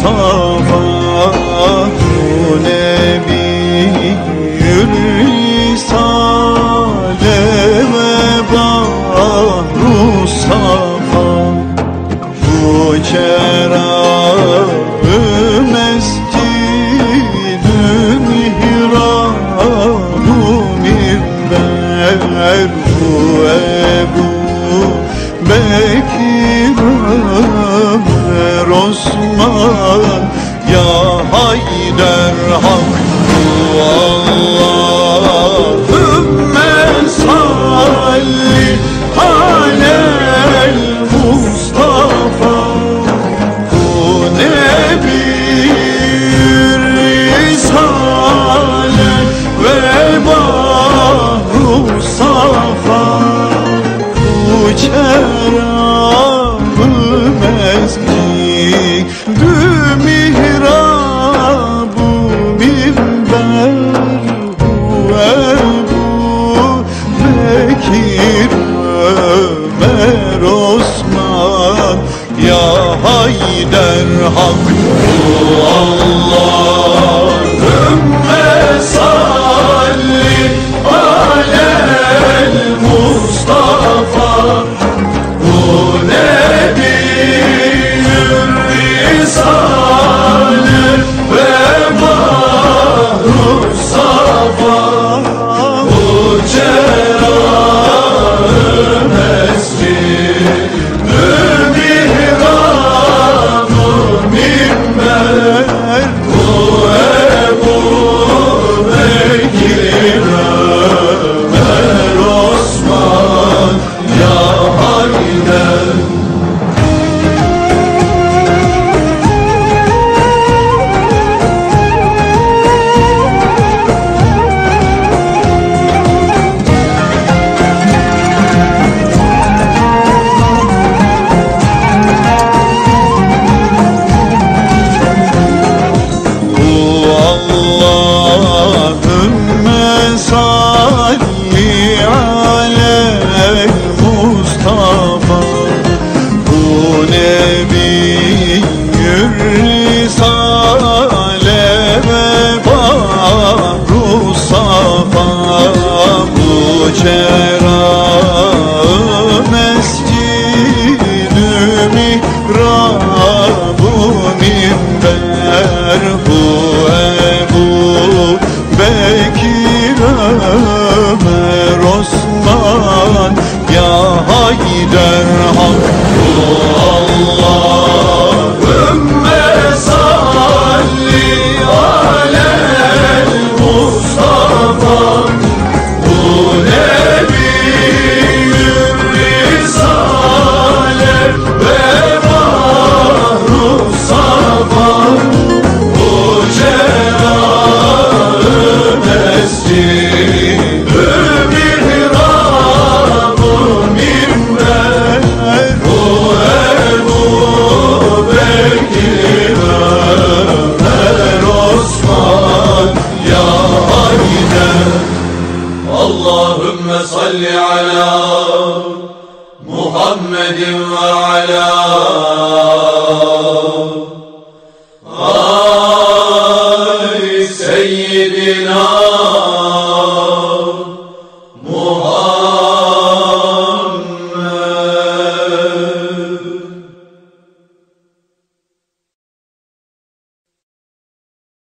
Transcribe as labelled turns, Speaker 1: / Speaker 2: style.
Speaker 1: Mustafa, bu Nebi Risale ve Bahru Safa, bu Cerrah-ı Mescid-ü Mihrab-ı Minber, bu Ebu Bekir, Ömer, Osman, ya Haydar Hakkı Allahümme salli alel Mustafa, bu Nebi Risale ve Bahru Safa, bu Cerrah-ı Mescid-ü Mihrab-ı Minber, bu Ebu Bekir, Ömer, Osman, ya Haydar Hakkı Allahümme salli alel Mustafa, bu Nebi Risale ve Bahru Safa, bu Cerrah-ı Mescid-ü Mihrab-ı Minber, bu Ebu Bekir, Ömer, Osman, ya Haydar. Allahümme salli alel Mustafa, bu Nebi Risale ve Bahru Safa, bu Cerrah-ı Mescid-ü Mihrab-ı Minber, bu Ebu Bekir, Ömer, Osman, ya Haydar Hakkı Allahümme salli alel Mustafa, bu Nebi Risale ve Bahru Safa, bu Cerrah-ı Mescid-ü Mihrab-ı Minber, bu Ebu Bekir, Ömer, Osman, ya Haydar. Allahümme salli ala Muhammedin ve ala Ali Seyyidina